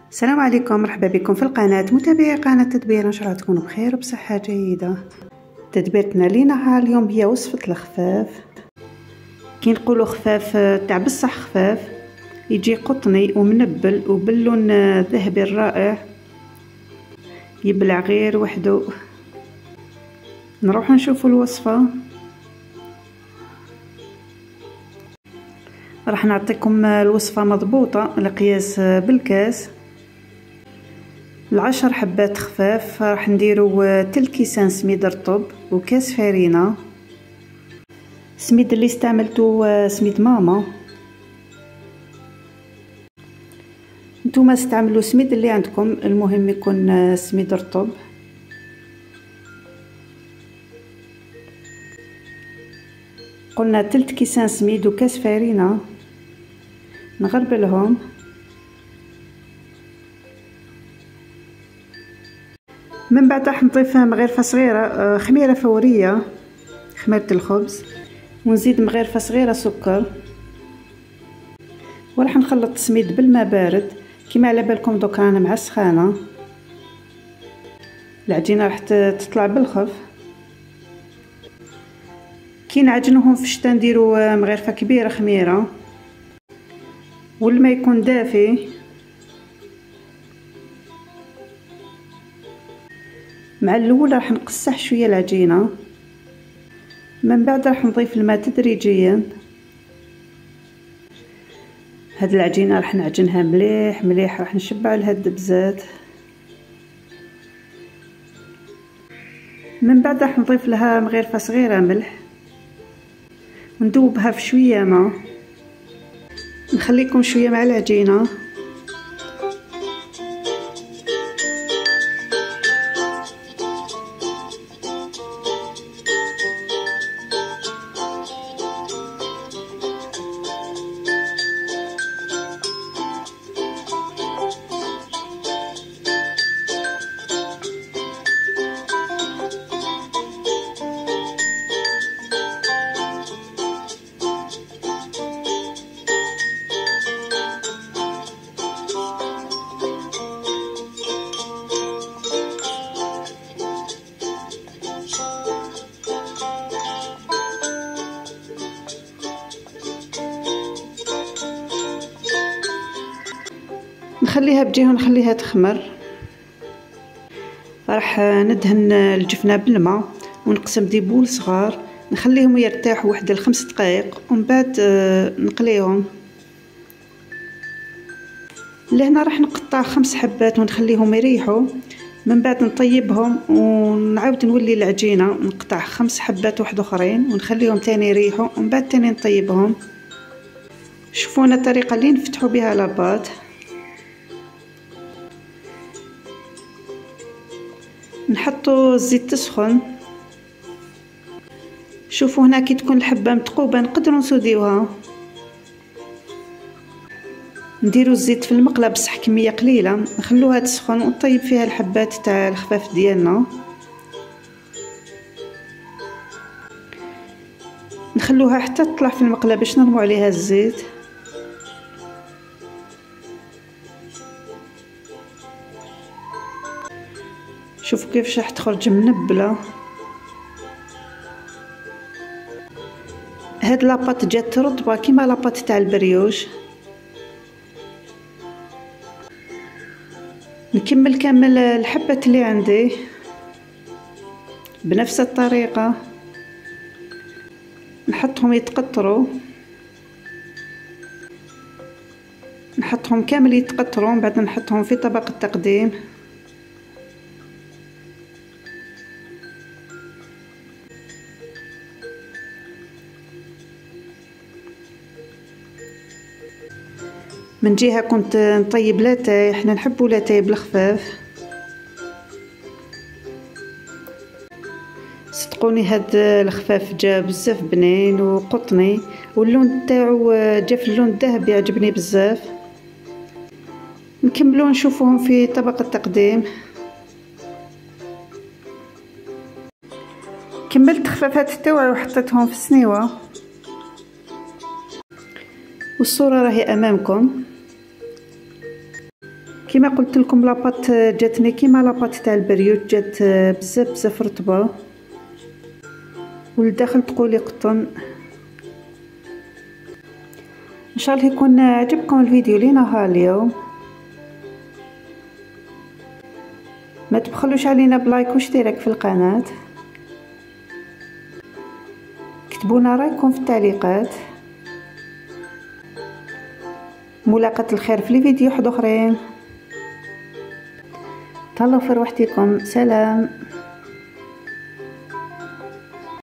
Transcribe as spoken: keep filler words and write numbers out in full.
السلام عليكم، مرحبا بكم في القناة. متابعي قناة تدبير، ان شاء الله تكونوا بخير وبصحة جيدة. تدبيرتنا لنهار اليوم هي وصفة الخفاف. كي نقولوا خفاف تاع بصح خفاف، يجي قطني ومنبل وباللون ذهبي الرائع، يبلع غير وحده. نروح نشوفوا الوصفة. راح نعطيكم الوصفة مضبوطة القياس بالكاس. العشر حبات خفاف راح نديرو تلت كيسان سميد رطب وكاس فرينة. السميد اللي استعملتو سميد ماما، نتوما استعملوا سميد اللي عندكم، المهم يكون سميد رطب. قلنا تلت كيسان سميد وكاس فرينة، نغربلهم. من بعد راح نضيف مغرفة صغيرة خميرة فورية، خميرة الخبز، ونزيد مغرفة صغيرة سكر، وراح نخلط السميد بالماء بارد. كما على بالكم دوك رانا مع السخانة، العجينة راح تطلع بالخف. كي نعجنوهم في الشتا نديرو مغرفة كبيرة خميرة، والماء يكون دافي. مع الاول راح نقصح شويه العجينه، من بعد راح نضيف الماء تدريجيا. هاد العجينه راح نعجنها مليح مليح، راح نشبع لها الدبزات. من بعد راح نضيف لها مغرفه صغيره ملح، وندوبها في شويه ماء. نخليكم شويه مع العجينه. نخليها بجهه ونخليها تخمر. راح ندهن الجفنه بالماء ونقسم دي بول صغار، نخليهم يرتاحوا واحد الخمس دقائق ومن بعد نقليهم. لهنا راح نقطع خمس حبات ونخليهم يريحوا، من بعد نطيبهم ونعاود نولي العجينه، نقطع خمس حبات واحد اخرين ونخليهم تاني يريحوا، ومن بعد تاني نطيبهم. شوفونا الطريقه اللي نفتحوا بها لاباط. نحطوا الزيت تسخن. شوفوا هنا كي تكون الحبه متقوبه نقدروا نسوديوها. نديروا الزيت في المقله بصح كميه قليله، نخلوها تسخن ونطيب فيها الحبات تاع الخفاف ديالنا. نخلوها حتى تطلع في المقله باش نرموا عليها الزيت. شوفوا كيفاش راح تخرج منبله. هاد لاباط جات رطبه كيما لاباط تاع البريوش. نكمل كامل الحبات اللي عندي بنفس الطريقه، نحطهم يتقطروا، نحطهم كامل يتقطروا، من بعد نحطهم في طبق التقديم. من جهه كنت نطيب لاتاي، احنا نحبوا لاتاي بالخفاف. صدقوني هاد الخفاف جا بزاف بنين وقطني، واللون تاعو جا في اللون الذهبي، عجبني بزاف. نكملوا نشوفوهم في طبق التقديم. كملت خفافات تاوعي وحطيتهم في السنيوه، والصورة راهي امامكم. كما قلت لكم لاباط جاتني كيما لاباط تاع البريوت، جات بزاف بزاف رطبه والداخل تقولي قطن. ان شاء الله يكون عجبكم الفيديو لينا اليوم. ما تبخلوش علينا بلايك واشتراك في القناه، كتبونا رايكم في التعليقات. ملاقاة الخير في الفيديو واحد اخرين. تهلاو في روحتكم، سلام.